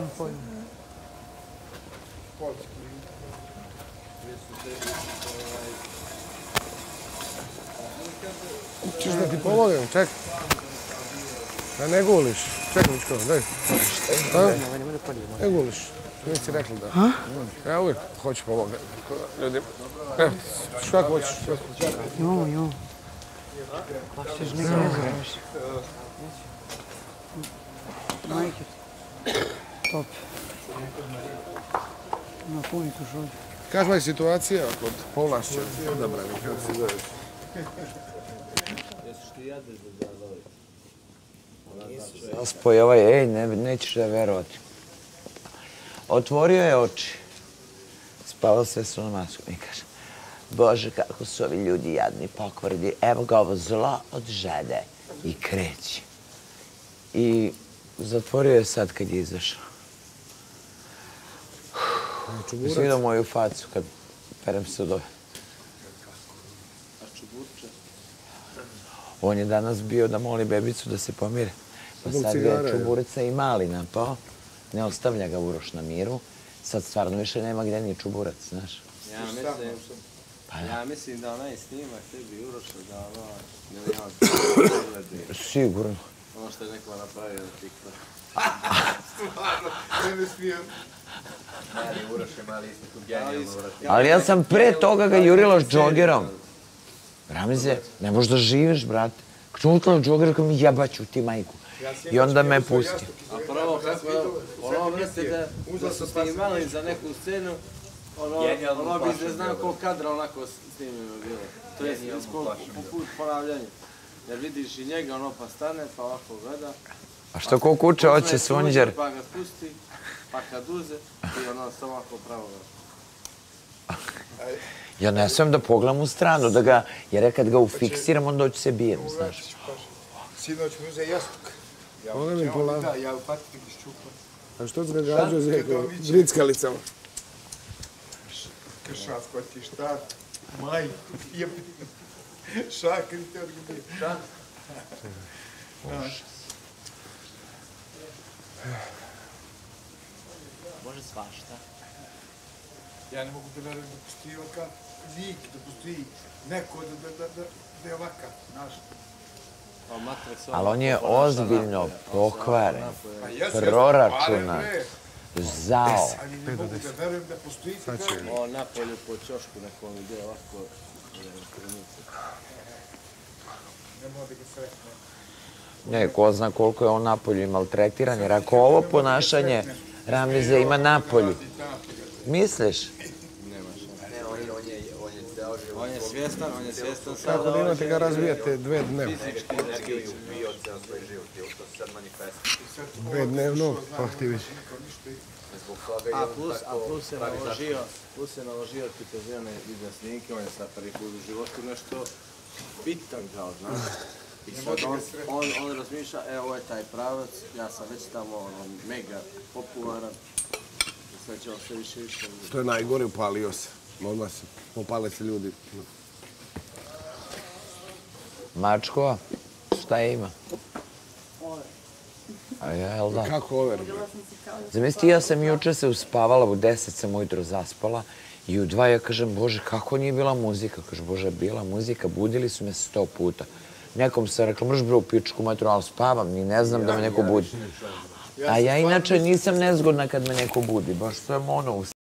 Nemam pojma. Češ da ti pomognem, čekaj. Da ne guliš. Čekaj, Mičko, daj. Ne guliš. Nisi rekli da. Ja uvijek hoću pomoći ljudima. Evo, kako hoćeš. Jo. Ćeš neka ne zaraviš. Majke. Top. Napuni tu šolju. Kakva je situacija kod povlašća odabranih? Zaspoj ovaj, nećeš da verovati. Otvorio je oči. Spavao sve su na masku. Mi kaže, Bože, kako su ovi ljudi jadni, pokvarni. Evo ga ovo zlo od žede. I kreće. I zatvorio je sad kad je izašao. Mislim vidio moju facu kad perem se od ove. On je danas bio da moli bebicu da se pomire. Pa sad je Čuburica i mali napao. Ne ostavlja ga Uroš na miru. Sad stvarno više nema gdje ni Čuburac, znaš. Ja mislim da onaj snimak tebi Uroša da ono milijon pogledi. Sigurno. Ono što je neko napravio na TikTok. Stvarno, ne smijem. Mali Uroš je mali isto tu genijalno. Ali ja sam pre toga ga jurila s džogerom. Ramize, ne možeš da živiš, brate. Kćutla džoger kao mi jebaću ti majku. I onda me pusti. A prvo kako ono vrste da su snimali za neku scenu, ono bi ne znam koliko kadra onako snimljeno bilo. To je po put ponavljanje. Jer vidiš i njega, ono pa stane, pa ovako gleda. A što ko kuće hoće svonđer? Pa ga spusti, pa kad uze, i ono samo ovako pravo. Ja ne smijem da pogledam u stranu, da ga, jer kad ga ufiksiram, onda ću se bijem, znaš. Sinoć mi uze jastuk. Ona mi polava. Ja u patrik iščupam. A što ti ga gađao zeko? Brickalicama. Šasko ti šta? Majku, jebim. Šakri te odgubio. Šak? Može svašta. Ja ne mogu da verujem da postoji ovakav lik, da postoji neko da je ovakav, znaš. Ali on je ozbiljno pokvaren, proračunat, zao. Ali ne mogu da verujem da postoji takav lik. O, napolju po ćošku nekom ide ovako. Ne mogu da ga sretne. Ne, ko zna koliko je on napolju maltretiran, jer ako ovo ponašanje Ramize ima napolju, misliš? On je svjestan sada. Kako da imate ga razvijete 2 dnevno? Dve dnevno, pa ti već. A plus je naložio tipizirane izne snimke, on je sad prvi put u životu nešto bitan kao, znaš. I sad on razmišlja, ovo je taj pravac, ja sam već tamo mega popularan. I sad će on sve više. Što je najgore, upalio se. Odmah se, popale se ljudi. Mačko, šta je ima? A ja, jel da? Kako over? Zamisli, ja sam juče se uspavala, u 10 sam ujutro zaspala i u 2 ja kažem, Bože, kako nije bila muzika? Kaže, Bože, bila muzika, budili su me 100 puta. Nekom sam rekla, mrš bre u pičku matru, ali spavam, ni ne znam da me neko budi. A ja inače nisam nezgodna kad me neko budi, baš to je mono